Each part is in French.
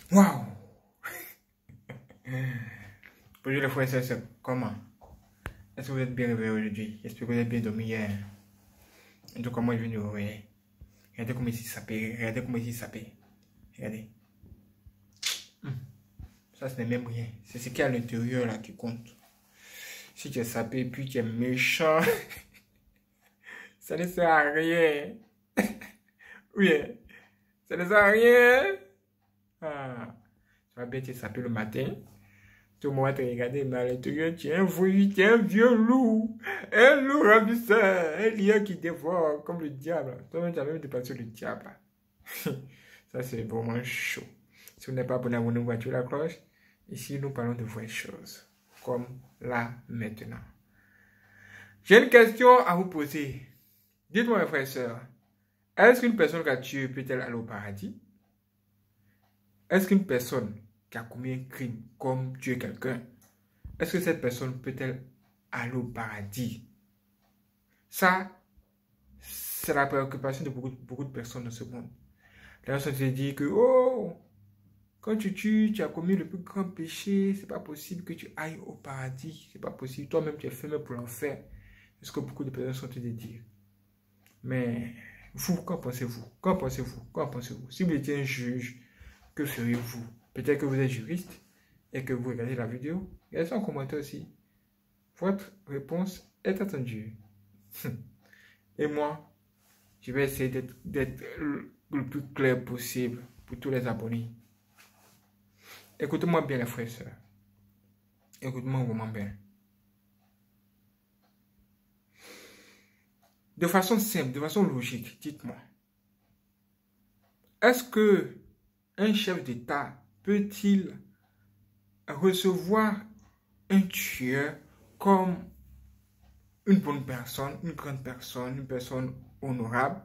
Waouh! Bonjour les frères et sœurs, comment? Est-ce que vous êtes bien réveillés aujourd'hui? J'espère que vous êtes bien dormi hier. En tout cas, moi je viens de vous réveiller. Regardez comment ici ça paie, regardez comment ici ça paie. Regardez. Ça, ce n'est même rien. C'est ce qu'il y a à l'intérieur là qui compte. Si tu es sapé puis tu es méchant, ça ne sert à rien. Oui, ça ne sert à rien. Ah, tu vas bien te saper le matin. Tout le monde va te regarder, mais à l'intérieur, tu es un voyou, tu es un vieux loup. Un loup ravisseur, un lion qui dévore comme le diable. Toi-même, tu as même dépassé le diable. Ça, c'est vraiment chaud. Si vous n'êtes pas abonné à vous, activez la cloche. Ici, nous parlons de vraies choses. Comme là, maintenant. J'ai une question à vous poser. Dites-moi, mes frères et sœurs, est-ce qu'une personne qui a tué peut-elle aller au paradis? Est-ce qu'une personne qui a commis un crime comme tuer quelqu'un, est-ce que cette personne peut-elle aller au paradis? Ça, c'est la préoccupation de beaucoup de personnes dans ce monde. Les personnes se disent que, oh, quand tu tues, tu as commis le plus grand péché, c'est pas possible que tu ailles au paradis, c'est pas possible, toi-même tu es fait pour l'enfer. C'est ce que beaucoup de personnes sont en train de dire. Mais vous, qu'en pensez-vous? Qu'en pensez-vous? Qu'en pensez-vous? Si vous étiez un juge, que feriez-vous? Peut-être que vous êtes juriste et que vous regardez la vidéo. Laissez en commentaire aussi. Votre réponse est attendue. Et moi, je vais essayer d'être le plus clair possible pour tous les abonnés. Écoutez-moi bien, les frères et sœurs. Écoutez-moi vraiment bien. De façon simple, de façon logique, dites-moi. Est-ce que un chef d'État peut-il recevoir un tueur comme une bonne personne, une grande personne, une personne honorable?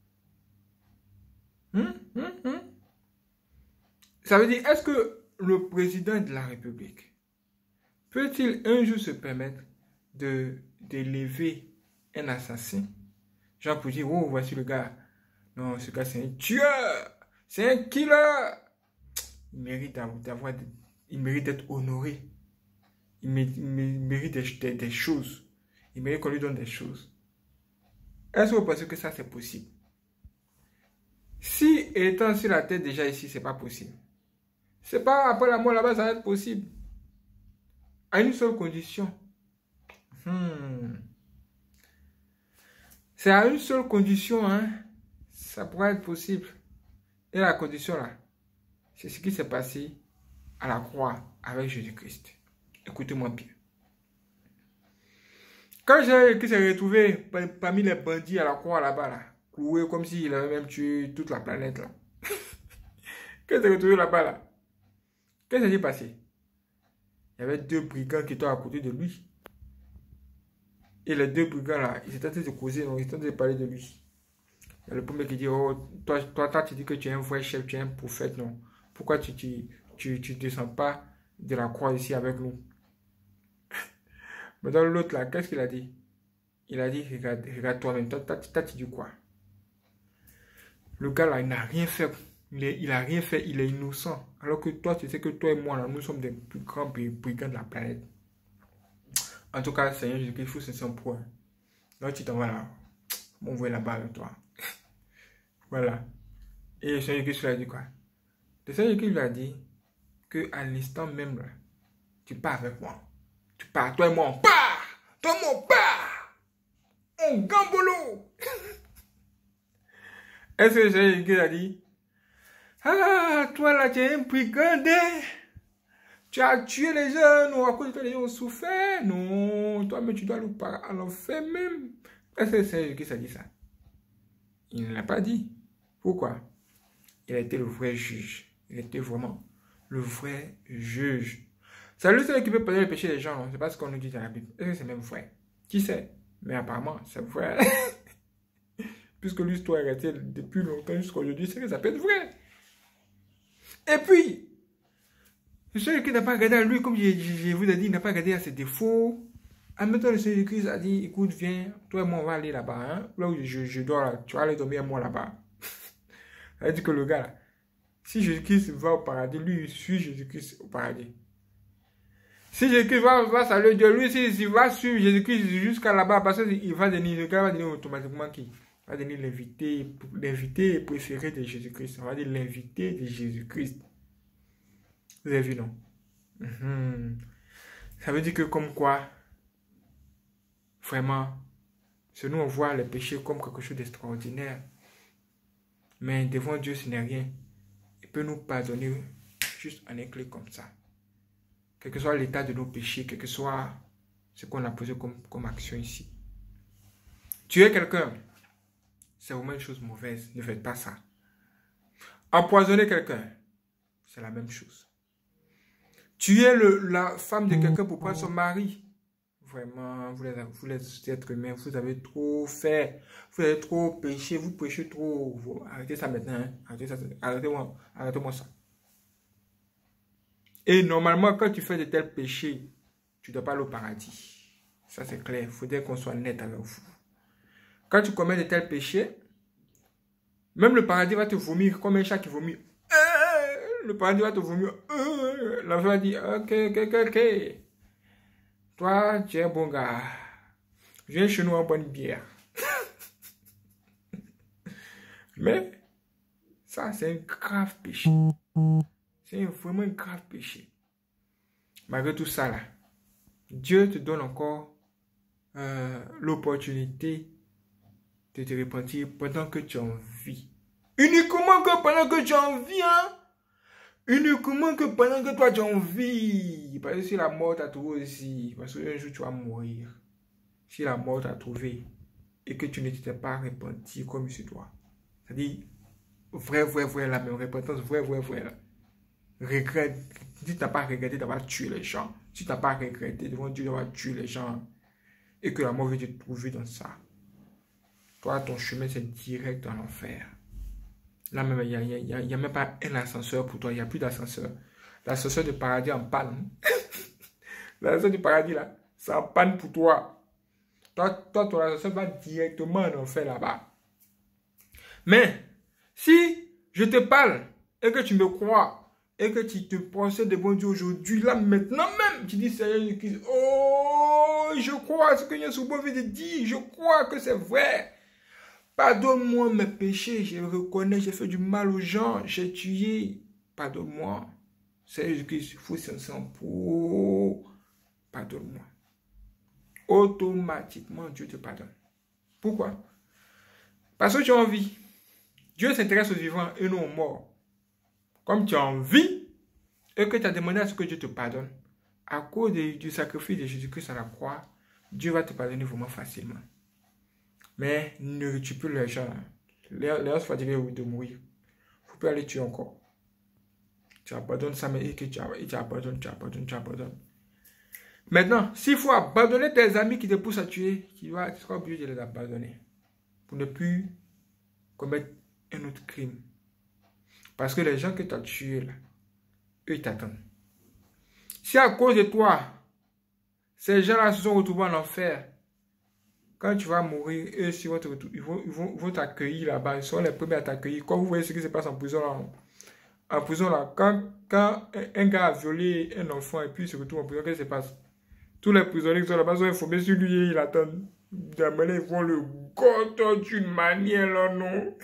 Ça veut dire, est-ce que le président de la République peut-il un jour se permettre d'élever un assassin? Genre pour dire, oh, voici le gars. Non, ce gars, c'est un tueur. C'est un killer. Il mérite il mérite d'être honoré. Il mérite des choses. Il mérite qu'on lui donne des choses. Est-ce que vous pensez que ça, c'est possible? Si étant sur la tête déjà ici, c'est pas possible. C'est pas après la mort là-bas, ça va être possible. À une seule condition. C'est à une seule condition, hein. Ça pourrait être possible. Et la condition là, c'est ce qui s'est passé à la croix avec Jésus-Christ. Écoutez-moi bien. Quand Jésus s'est retrouvé parmi les bandits à la croix là-bas, là, cloué comme s'il avait même tué toute la planète là. Quand il s'est retrouvé là-bas, là, qu'est-ce qui s'est passé? Il y avait deux brigands qui étaient à côté de lui. Et les deux brigands là, ils étaient en train de causer, ils étaient en train de parler de lui. Il y a le premier qui dit, oh, toi, tu dis que tu es un vrai chef, tu es un prophète, non? Pourquoi tu descends pas de la croix ici avec nous? Mais dans l'autre là, qu'est-ce qu'il a dit? Il a dit, regarde toi-même, toi, tu dis quoi? Le gars là, il n'a rien fait. Il a rien fait, il est innocent. Alors que toi, tu sais que toi et moi là, nous sommes des plus grands brigands de la planète. En tout cas, Seigneur Jésus-Christ, il faut se sentir pro. Donc tu t'en vas là. On voit là-bas avec toi. Voilà. Et le Seigneur Jésus lui a dit quoi? Le Seigneur Jésus lui a dit qu'à l'instant même là, tu pars avec moi. Tu pars, toi et moi on part. Toi et moi on part. On gambolo. Est-ce que le Seigneur Jésus a dit, ah, toi là tu es un brigand. Tu as tué les gens, non, à cause de toi les gens ont souffert. Non, toi-même tu dois aller à l'enfer même. Est-ce que le Seigneur Jésus a dit ça? Il ne l'a pas dit. Pourquoi? Il a été le vrai juge. Il était vraiment le vrai juge. C'est lui seul qui peut pardonner les péchés des gens. C'est pas ce qu'on nous dit dans la Bible. Est-ce que c'est même vrai? Qui sait? Mais apparemment, c'est vrai. Puisque l'histoire est restée depuis longtemps jusqu'à aujourd'hui, c'est que ça peut être vrai. Et puis, celui qui n'a pas regardé à lui, comme je vous ai dit, il n'a pas regardé à ses défauts. En même temps, le Seigneur Christ a dit, écoute, viens, toi et moi, on va aller là-bas. Hein? Là où je dors, là, tu vas aller dormir à moi là-bas. Ça veut dire que le gars, là, Si Jésus-Christ va au paradis, lui, il suit Jésus-Christ au paradis. Si Jésus-Christ va saluer Dieu, lui, s'il va suivre Jésus-Christ jusqu'à là-bas, parce qu'il va devenir automatiquement qui? Il va devenir l'invité préféré de Jésus-Christ. On va dire l'invité de Jésus-Christ. Vous avez vu, non? Ça veut dire que comme quoi, vraiment, c'est nous on voit les péchés comme quelque chose d'extraordinaire. Mais devant Dieu, ce n'est rien. Il peut nous pardonner juste en un clic comme ça. Quel que soit l'état de nos péchés, quel que soit ce qu'on a posé comme action ici. Tuer quelqu'un, c'est vraiment une chose mauvaise. Ne faites pas ça. Empoisonner quelqu'un, c'est la même chose. Tuer la femme de quelqu'un pour prendre son mari. Vraiment, vous les êtres humains, vous avez trop fait. Vous avez trop péché, vous péchez trop. Arrêtez ça maintenant. Hein. Arrêtez-moi ça. Et normalement, quand tu fais de tels péchés, tu ne dois pas aller au paradis. Ça, c'est clair. Il faudrait qu'on soit net avec vous. Quand tu commets de tels péchés, même le paradis va te vomir comme un chat qui vomit. Le paradis va te vomir. L'enfant va dire, ok. Toi, tu es un bon gars. Viens chez nous en bonne bière. Mais, ça, c'est un grave péché. C'est vraiment un grave péché. Malgré tout ça, là, Dieu te donne encore l'opportunité de te repentir pendant que tu en vis. Uniquement que pendant que tu en vis, hein? Uniquement que pendant que toi tu en vis. Parce que si la mort t'a trouvé aussi, parce qu'un jour tu vas mourir. Si la mort t'a trouvé et que tu ne t'étais pas repenti comme sur toi. C'est-à-dire, vrai, la même repentance, vrai, là. Regret. Si tu n'as pas regretté d'avoir tué les gens, si tu n'as pas regretté devant Dieu d'avoir tué les gens, et que la mort veut te trouver dans ça, toi, ton chemin, c'est direct dans l'enfer. Là même, il n'y a même pas un ascenseur pour toi. Il n'y a plus d'ascenseur. L'ascenseur du paradis en panne. L'ascenseur du paradis, là, c'est en panne pour toi. Toi, ton ascenseur va directement en enfer là-bas. Mais, si je te parle et que tu me crois et que tu te procèdes devant Dieu aujourd'hui, là, maintenant même, tu dis, Seigneur Christ, oh, je crois ce que Yeshua vient de dire. Je crois que c'est vrai. Pardonne-moi mes péchés, je reconnais, j'ai fait du mal aux gens, j'ai tué. Pardonne-moi. C'est Jésus-Christ, il faut s'en sang pour. Pardonne-moi. Automatiquement, Dieu te pardonne. Pourquoi? Parce que tu as envie. Dieu s'intéresse aux vivants et non aux morts. Comme tu as envie et que tu as demandé à ce que Dieu te pardonne, à cause du sacrifice de Jésus-Christ à la croix, Dieu va te pardonner vraiment facilement. Mais ne tue plus les gens. Les gens sont fatigués de mourir. Il ne faut plus aller tuer encore. Tu abandonnes ça, mais tu abandonnes. Maintenant, s'il faut abandonner tes amis qui te poussent à tuer, tu seras obligé de les abandonner. Pour ne plus commettre un autre crime. Parce que les gens que tu as tués, là, eux, ils t'attendent. Si à cause de toi, ces gens-là se sont retrouvés en enfer, quand tu vas mourir, eux, ils vont t'accueillir là-bas. Ils sont les premiers à t'accueillir. Comme vous voyez ce qui se passe en prison là. En prison là, quand un gars a violé un enfant et puis il se retrouve en prison, qu'est-ce qui se passe? Tous les prisonniers qui sont là-bas sont informés sur lui et ils attendent. D'amener, ils vont le goûter d'une manière là, non?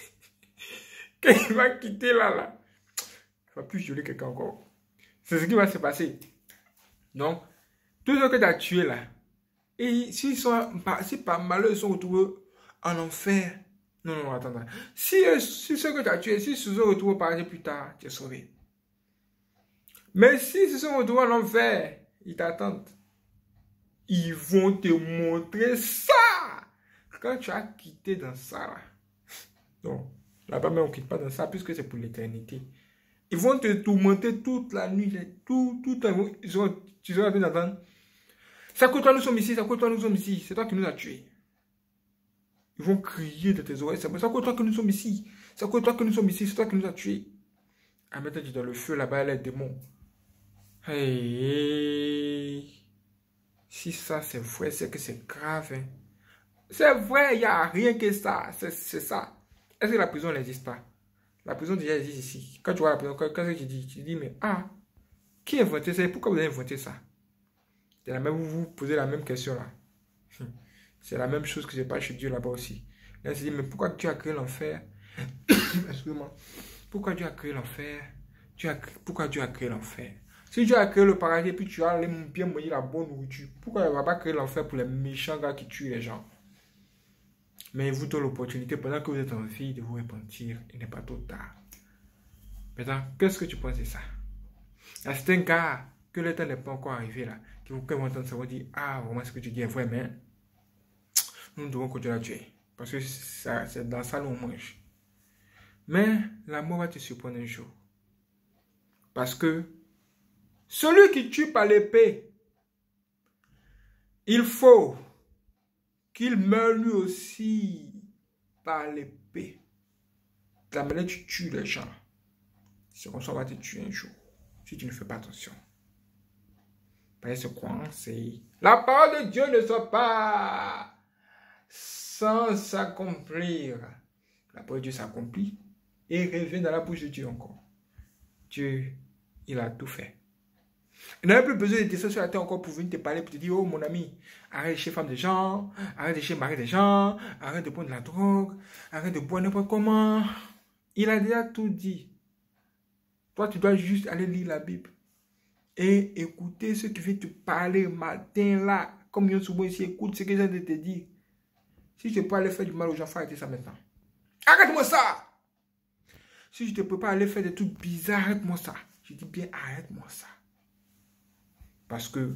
Quand il va quitter là, il ne va plus violer quelqu'un encore. C'est ce qui va se passer. Donc, tous ceux que tu as tués là, et si par malheur ils sont retrouvés en enfer, non, attends. Si ceux que tu as tués, si ils se sont retrouvés au paradis plus tard, tu es sauvé. Mais si ils se sont retrouvés en enfer, ils t'attendent. Ils vont te montrer ça. Quand tu as quitté dans ça, là. Non, là-bas même on ne quitte pas dans ça puisque c'est pour l'éternité. Ils vont te tourmenter toute la nuit. Tu seras en train d'entendre. C'est à cause de toi nous sommes ici, c'est à cause de toi nous sommes ici. C'est toi qui nous as tués. Ils vont crier de tes oreilles. C'est à cause de toi que nous sommes ici. C'est à cause de toi que nous sommes ici. C'est toi qui nous as tués. Ah, maintenant tu es dans le feu là-bas, les démons. Hey. Si ça c'est vrai, c'est que c'est grave. Hein. C'est vrai, il n'y a rien que ça. C'est ça. Est-ce que la prison n'existe pas? La prison déjà existe ici. Quand tu vois la prison, quand tu dis, mais ah, qui a inventé ça et pourquoi vous avez inventé ça? Vous vous posez la même question là. C'est la même chose que je parle chez Dieu là-bas aussi. Là, il se dit, mais pourquoi Dieu a créé l'enfer? Excuse-moi. Pourquoi Dieu a créé l'enfer? Pourquoi Dieu a créé l'enfer? Si Dieu a créé le paradis et puis tu as allé bien manger la bonne nourriture, pourquoi il ne va pas créer l'enfer pour les méchants gars qui tuent les gens? Mais il vous donne l'opportunité pendant que vous êtes en vie de vous repentir. Il n'est pas trop tard. Maintenant, qu'est-ce que tu penses de ça? C'est un gars que le temps n'est pas encore arrivé là, qui vont entendre ça, vont dire, ah, vraiment ce que tu dis est vrai, mais nous devons continuer à tuer. Parce que c'est dans ça qu'on mange. Mais la mort va te surprendre un jour. Parce que celui qui tue par l'épée, il faut qu'il meure lui aussi par l'épée. La manière tu tues les gens, c'est comme ça on va te tuer un jour. Si tu ne fais pas attention. Parce que quoi, c'est la parole de Dieu ne soit pas sans s'accomplir. La parole de Dieu s'accomplit et revient dans la bouche de Dieu encore. Dieu, il a tout fait. Il n'avait plus besoin de descendre sur la terre encore pour venir te parler, pour te dire, oh mon ami, arrête de chez femme des gens, arrête de chez mari des gens, arrête de prendre de la drogue, arrête de boire n'importe comment. Il a déjà tout dit. Toi, tu dois juste aller lire la Bible et écouter ce qui vient te parler matin là. Comme yo souvent ici, écoute ce que j'ai de te dire. Si je peux aller faire du mal aux gens, il faut arrêter ça maintenant. Arrête-moi ça! Si je ne peux pas aller faire des trucs bizarres, arrête-moi ça. Je dis bien, arrête-moi ça. Parce que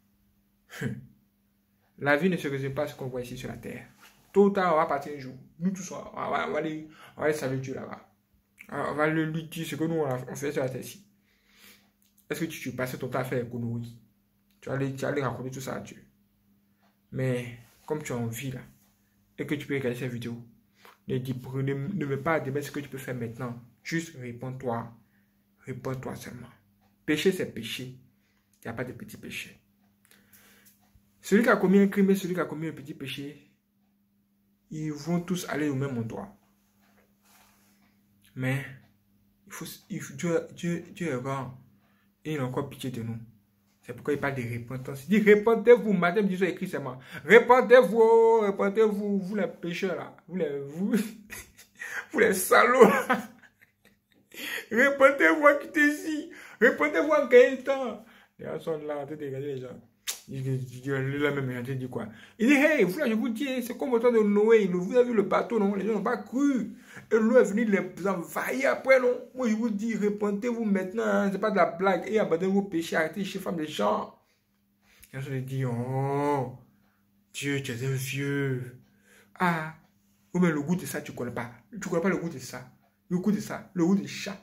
la vie ne se résume pas à ce qu'on voit ici sur la terre. Tôt ou tard, on va partir un jour. Nous tous, on va aller saluer Dieu là-bas. On va lui dire ce que nous, on fait sur la terre ici. Est-ce que tu passes ton temps à faire l'économie? Tu vas aller raconter tout ça à Dieu. Mais comme tu as envie là, et que tu peux regarder cette vidéo, ne mets pas à démettre ce que tu peux faire maintenant. Juste réponds-toi. Réponds-toi seulement. Péché, c'est péché. Il n'y a pas de petit péché. Celui qui a commis un crime et celui qui a commis un petit péché, ils vont tous aller au même endroit. Mais Dieu est grand et il a encore pitié de nous. C'est pourquoi il parle de repentance. Il dit, répentez-vous. Madame Dieu a écrit seulement. Répentez-vous, vous les pécheurs là. Vous les salauds là. Répentez-vous à quitter ici. Répentez-vous en quel temps. Les gens sont là en train de regarder les gens. Il a même dit quoi? Il dit, hey, vous là, je vous dis, c'est comme au temps de Noé. Vous avez vu le bateau, non? Les gens n'ont pas cru. Et l'eau est venue les envahir après, non? Moi, je vous dis, répentez-vous maintenant. Hein, c'est pas de la blague. Et abandonnez vos péchés, arrêtez chez femmes des gens. Les gens se disent, oh, Dieu, tu es un vieux. Ah, ou mais le goût de ça, tu ne connais pas. Tu ne connais pas le goût de ça. Le goût de ça, le goût de chat.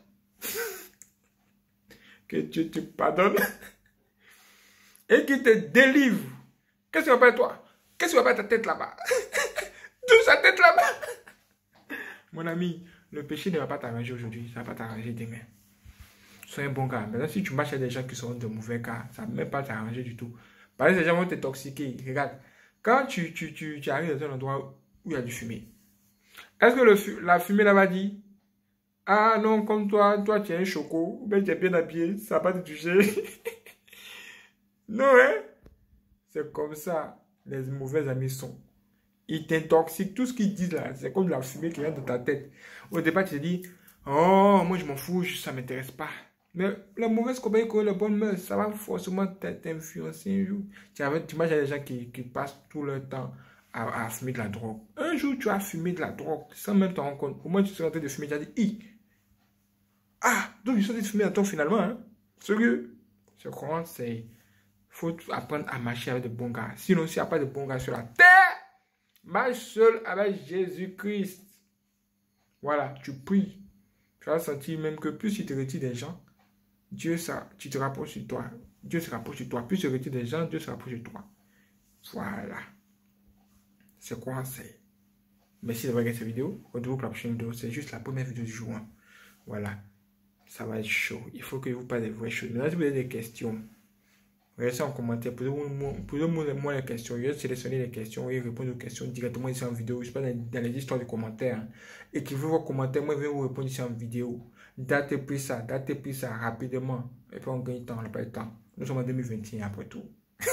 Que Dieu te pardonne. Et qui te délivre. Qu'est-ce que tu appelles toi? Qu'est-ce que tu appelles ta tête là-bas? D'où sa tête là-bas? Mon ami, le péché ne va pas t'arranger aujourd'hui, ça ne va pas t'arranger demain. Sois un bon gars. Maintenant, si tu marches avec des gens qui sont de mauvais gars, ça ne va même pas t'arranger du tout. Parce que ces gens vont te toxiquer. Regarde, quand tu arrives dans un endroit où il y a du fumier, est-ce que la fumée là-bas dit, ah non, comme toi tu es un choco, mais tu es bien habillé, ça ne va pas te toucher. Non, hein? C'est comme ça, les mauvais amis sont. Ils t'intoxiquent. Tout ce qu'ils disent là, c'est comme de la fumée qui vient de ta tête. Au départ, tu te dis, oh, moi je m'en fous, ça ne m'intéresse pas. Mais la mauvaise compagnie comme la bonne mœurs, ça va forcément t'influencer un jour. Tu imagines les gens qui passent tout leur temps à fumer de la drogue. Un jour, tu as fumé de la drogue sans même t'en rendre compte. Au moins, tu seras en train de fumer, tu as dit, ah, donc je suis en train de fumer à toi finalement. Hein? Sérieux? Je crois que c'est... Il faut apprendre à marcher avec de bons gars. Sinon, s'il n'y a pas de bons gars sur la terre, marche seul avec Jésus-Christ. Voilà, tu pries. Tu vas sentir même que plus tu te retires des gens, Dieu, tu te rapproches de toi. Dieu se rapproche de toi. Plus tu te retires des gens, Dieu se rapproche de toi. Voilà. C'est quoi c'est? Merci d'avoir regardé cette vidéo. Retrouvez-vous pour la prochaine vidéo. C'est juste la première vidéo du jour. Hein. Voilà. Ça va être chaud. Il faut que vous parlez des vraies choses. Maintenant, si vous avez des questions, Restez en commentaire, posez-moi les questions. Je vais sélectionner les questions et répondre aux questions directement ici en vidéo. Je ne suis pas dans les histoires de commentaires. Écrivez vos commentaires, moi je vais vous répondre ici en vidéo. Datez plus ça rapidement. Et puis on gagne temps, on n'a pas le temps. Nous sommes en 2021 après tout.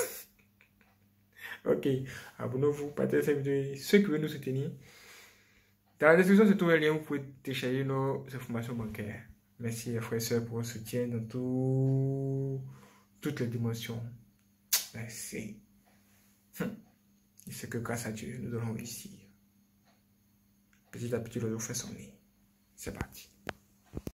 Ok, abonnez-vous, partagez cette vidéo. Ceux qui veulent nous soutenir, dans la description se trouve le lien où vous pouvez télécharger nos informations bancaires. Merci les frères et sœurs pour votre soutien dans toutes les dimensions. Merci. Et c'est que grâce à Dieu, nous allons réussir. Petit à petit, le loup fait son nez. C'est parti.